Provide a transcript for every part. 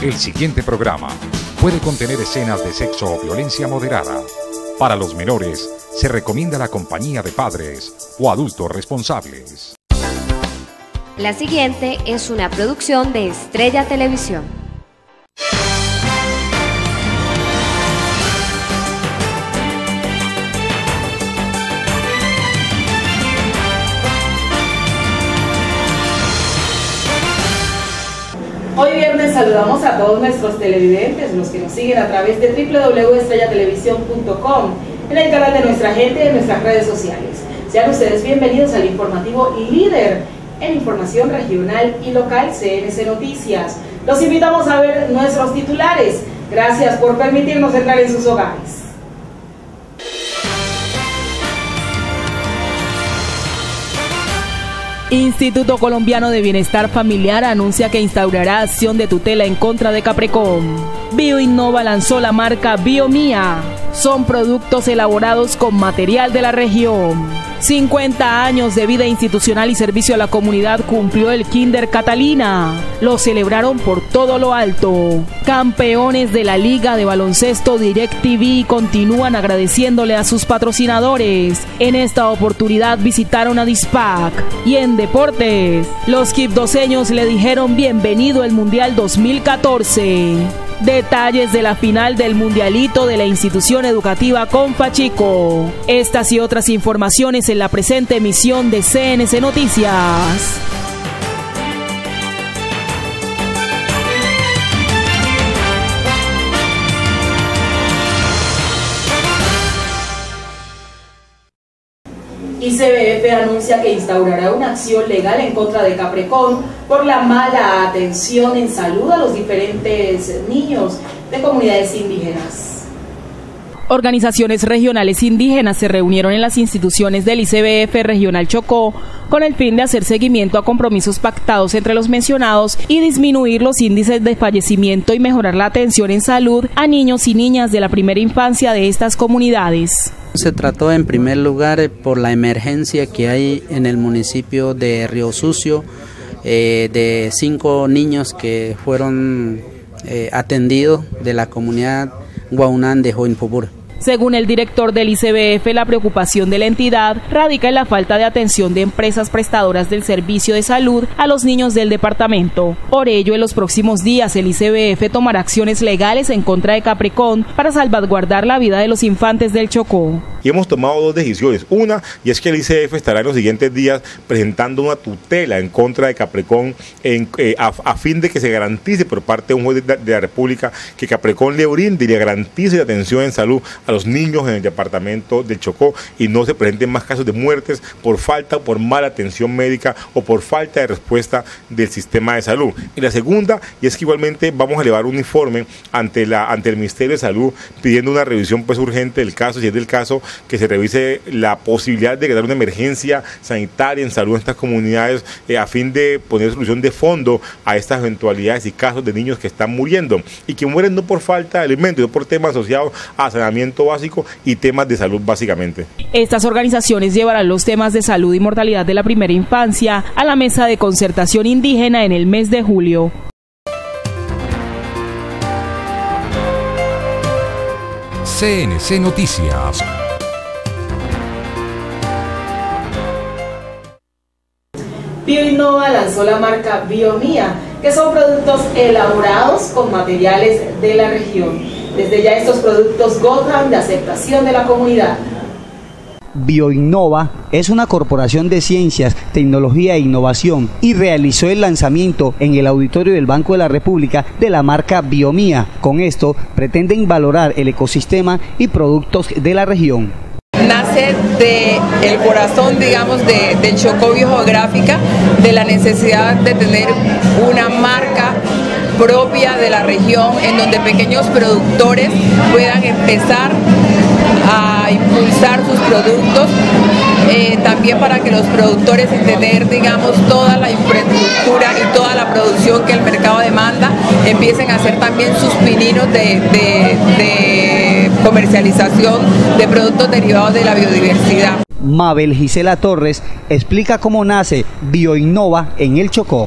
El siguiente programa puede contener escenas de sexo o violencia moderada. Para los menores, se recomienda la compañía de padres o adultos responsables. La siguiente es una producción de Estrella Televisión. Hoy viernes saludamos a todos nuestros televidentes, los que nos siguen a través de www.estrellatelevisión.com, en el canal de nuestra gente y en nuestras redes sociales. Sean ustedes bienvenidos al informativo líder en información regional y local CNC Noticias. Los invitamos a ver nuestros titulares. Gracias por permitirnos entrar en sus hogares. Instituto Colombiano de Bienestar Familiar anuncia que instaurará acción de tutela en contra de Caprecom. Bioinnova lanzó la marca Biomía. Son productos elaborados con material de la región. 50 años de vida institucional y servicio a la comunidad cumplió el Kinder Catalina. Lo celebraron por todo lo alto. Campeones de la Liga de Baloncesto DirecTV continúan agradeciéndole a sus patrocinadores. En esta oportunidad visitaron a Dispac. Y en deportes, los quibdoseños le dijeron bienvenido al Mundial 2014. Detalles de la final del Mundialito de la institución educativa Confachico. Estas y otras informaciones en la presente emisión de CNC Noticias. ICBF anuncia que instaurará una acción legal en contra de Caprecom por la mala atención en salud a los diferentes niños de comunidades indígenas. Organizaciones regionales indígenas se reunieron en las instituciones del ICBF Regional Chocó con el fin de hacer seguimiento a compromisos pactados entre los mencionados y disminuir los índices de fallecimiento y mejorar la atención en salud a niños y niñas de la primera infancia de estas comunidades. Se trató en primer lugar por la emergencia que hay en el municipio de Río Sucio, de 5 niños que fueron atendidos de la comunidad Guaunán de Joinpopur. Según el director del ICBF, la preocupación de la entidad radica en la falta de atención de empresas prestadoras del servicio de salud a los niños del departamento. Por ello, en los próximos días, el ICBF tomará acciones legales en contra de Caprecom para salvaguardar la vida de los infantes del Chocó. Y hemos tomado 2 decisiones. Una, y es que el ICBF estará en los siguientes días presentando una tutela en contra de Caprecom a fin de que se garantice por parte de un juez de la República que Caprecom le brinde y le garantice la atención en salud a los niños en el departamento del Chocó y no se presenten más casos de muertes por falta o por mala atención médica o por falta de respuesta del sistema de salud. Y la segunda, y es que igualmente vamos a elevar un informe ante el Ministerio de Salud pidiendo una revisión pues urgente del caso, si es del caso, que se revise la posibilidad de crear una emergencia sanitaria en salud en estas comunidades a fin de poner solución de fondo a estas eventualidades y casos de niños que están muriendo y que mueren no por falta de alimentos, sino por temas asociados a saneamiento básico y temas de salud básicamente. Estas organizaciones llevarán los temas de salud y mortalidad de la primera infancia a la mesa de concertación indígena en el mes de julio. CNC Noticias. Bioinnova lanzó la marca Biomía, que son productos elaborados con materiales de la región. Desde ya estos productos gozan de aceptación de la comunidad. Bioinnova es una corporación de ciencias, tecnología e innovación y realizó el lanzamiento en el auditorio del Banco de la República de la marca Biomía. Con esto pretenden valorar el ecosistema y productos de la región. Nace del corazón, digamos, del Chocó Biogeográfica, de la necesidad de tener una marca propia de la región en donde pequeños productores puedan empezar a impulsar sus productos, también para que los productores, sin tener, digamos, toda la infraestructura y toda la producción que el mercado demanda, empiecen a hacer también sus pininos de comercialización de productos derivados de la biodiversidad. Mabel Gisela Torres explica cómo nace Bioinnova en el Chocó.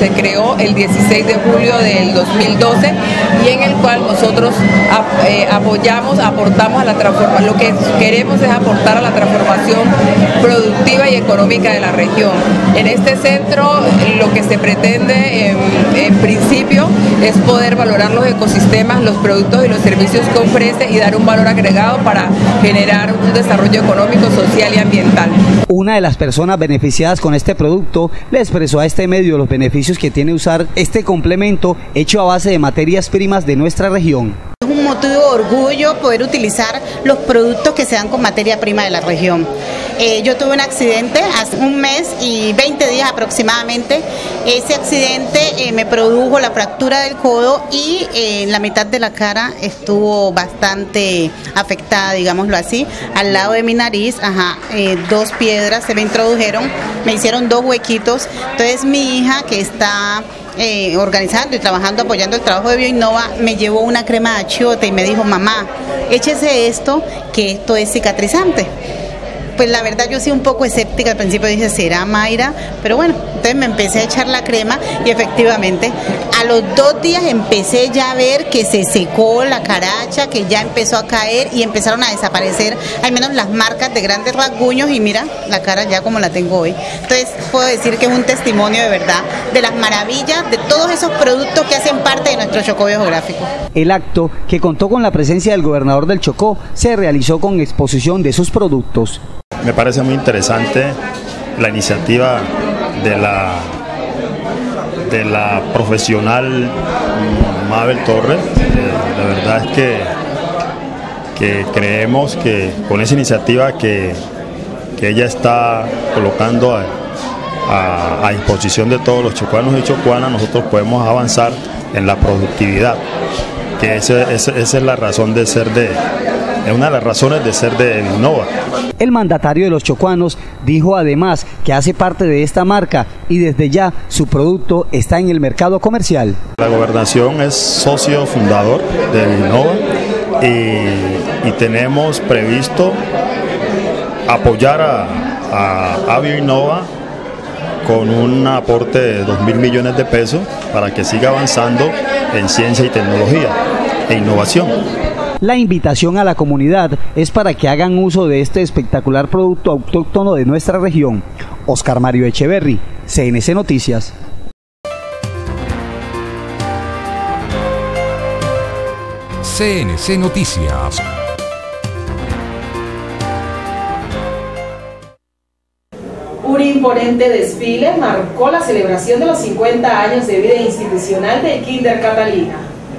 se creó el 16 de julio del 2012 y en el cual nosotros apoyamos, aportamos a la transformación. Lo que queremos es aportar a la transformación productiva y económica de la región. En este centro lo que se pretende en principio es poder valorar los ecosistemas, los productos y los servicios que ofrece y dar un valor agregado para generar un desarrollo económico, social y ambiental. Una de las personas beneficiadas con este producto le expresó a este medio los beneficios que tiene usar este complemento hecho a base de materias primas de nuestra región. Es un motivo de orgullo poder utilizar los productos que se dan con materia prima de la región. Yo tuve un accidente hace un mes y 20 días aproximadamente. Ese accidente me produjo la fractura del codo y la mitad de la cara estuvo bastante afectada, digámoslo así. Al lado de mi nariz, 2 piedras se me introdujeron, me hicieron 2 huequitos. Entonces mi hija, que está organizando y trabajando, apoyando el trabajo de Bioinnova, me llevó una crema de achiote y me dijo: mamá, échese esto, que esto es cicatrizante. Pues la verdad yo sí un poco escéptica al principio, dije, ¿será Mayra? Pero bueno, entonces me empecé a echar la crema y efectivamente a los 2 días empecé ya a ver que se secó la caracha, que ya empezó a caer y empezaron a desaparecer al menos las marcas de grandes rasguños y mira la cara ya como la tengo hoy. Entonces puedo decir que es un testimonio de verdad de las maravillas de todos esos productos que hacen parte de nuestro Chocó Biogeográfico. El acto, que contó con la presencia del gobernador del Chocó, se realizó con exposición de sus productos. Me parece muy interesante la iniciativa de la profesional Mabel Torres. La verdad es que creemos que con esa iniciativa que ella está colocando a disposición de todos los chocuanos y chocuanas, nosotros podemos avanzar en la productividad, que esa es la razón de ser es una de las razones de ser de Bioinnova. El mandatario de los chocuanos dijo además que hace parte de esta marca y desde ya su producto está en el mercado comercial. La gobernación es socio fundador de Bioinnova y tenemos previsto apoyar a Bioinnova con un aporte de 2.000 millones de pesos para que siga avanzando en ciencia y tecnología e innovación. La invitación a la comunidad es para que hagan uso de este espectacular producto autóctono de nuestra región. Oscar Mario Echeverry, CNC Noticias. CNC Noticias. Un imponente desfile marcó la celebración de los 50 años de vida institucional del Kinder Catalina.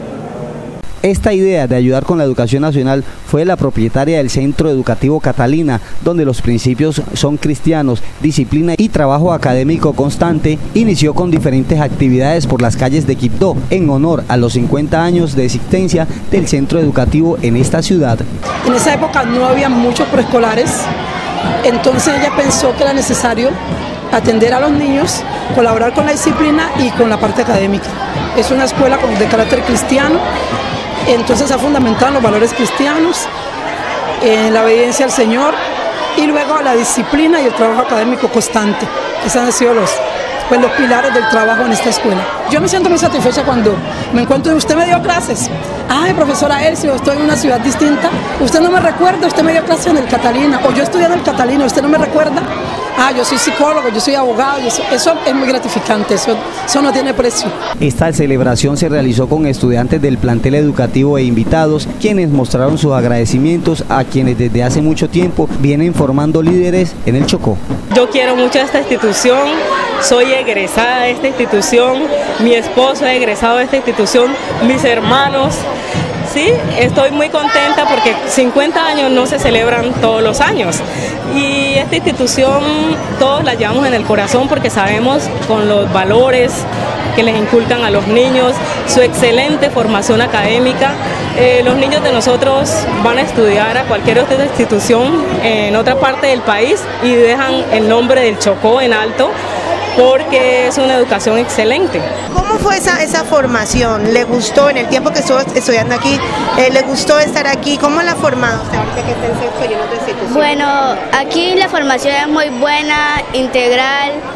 Esta idea de ayudar con la educación nacional fue la propietaria del Centro Educativo Catalina, donde los principios son cristianos, disciplina y trabajo académico constante. Inició con diferentes actividades por las calles de Quibdó, en honor a los 50 años de existencia del centro educativo en esta ciudad. En esa época no había muchos preescolares, entonces ella pensó que era necesario atender a los niños, colaborar con la disciplina y con la parte académica. Es una escuela de carácter cristiano. Entonces ha fundamentado en los valores cristianos, en la obediencia al Señor y luego la disciplina y el trabajo académico constante. Esos han sido los pilares del trabajo en esta escuela. Yo me siento muy satisfecha cuando me encuentro y usted me dio clases. Ay, profesora Elcio, estoy en una ciudad distinta. Usted no me recuerda, usted me dio clases en el Catalina. O yo estudié en el Catalina, usted no me recuerda. Ah, yo soy psicólogo, yo soy abogado. Y eso es muy gratificante, eso no tiene precio. Esta celebración se realizó con estudiantes del plantel educativo e invitados, quienes mostraron sus agradecimientos a quienes desde hace mucho tiempo vienen formando líderes en el Chocó. Yo quiero mucho a esta institución, soy egresada de esta institución, mi esposo es egresado de esta institución, mis hermanos. Sí, estoy muy contenta porque 50 años no se celebran todos los años y esta institución todos la llevamos en el corazón porque sabemos con los valores que les inculcan a los niños, su excelente formación académica. Los niños de nosotros van a estudiar a cualquier otra institución en otra parte del país y dejan el nombre del Chocó en alto porque es una educación excelente. ¿Cómo fue esa formación? ¿Le gustó en el tiempo que estuvo estudiando aquí? ¿Le gustó estar aquí? ¿Cómo la ha formado usted ahorita que está en sexto y en otra institución? Bueno, aquí la formación es muy buena, integral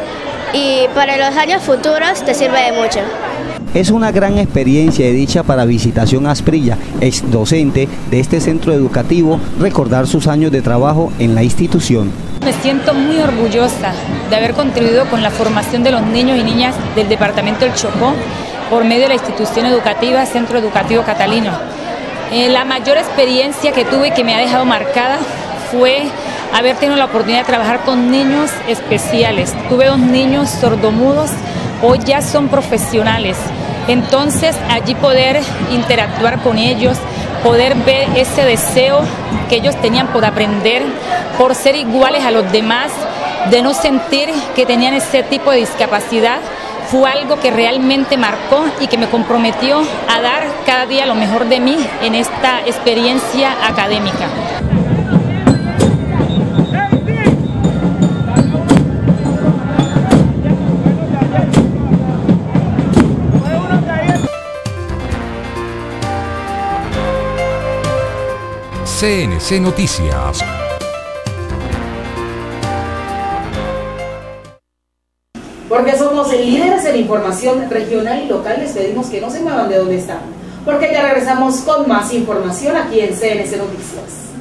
y para los años futuros te sirve de mucho. Es una gran experiencia de dicha para Visitación Asprilla, ex docente de este centro educativo, recordar sus años de trabajo en la institución. Me siento muy orgullosa de haber contribuido con la formación de los niños y niñas del departamento del Chocó por medio de la institución educativa Centro Educativo Catalino. La mayor experiencia que tuve y que me ha dejado marcada fue haber tenido la oportunidad de trabajar con niños especiales. Tuve 2 niños sordomudos, hoy ya son profesionales. Entonces allí poder interactuar con ellos, poder ver ese deseo que ellos tenían por aprender, por ser iguales a los demás, de no sentir que tenían ese tipo de discapacidad, fue algo que realmente marcó y que me comprometió a dar cada día lo mejor de mí en esta experiencia académica. CNC Noticias. Porque somos líderes en información regional y local, les pedimos que no se muevan de donde están, porque ya regresamos con más información aquí en CNC Noticias.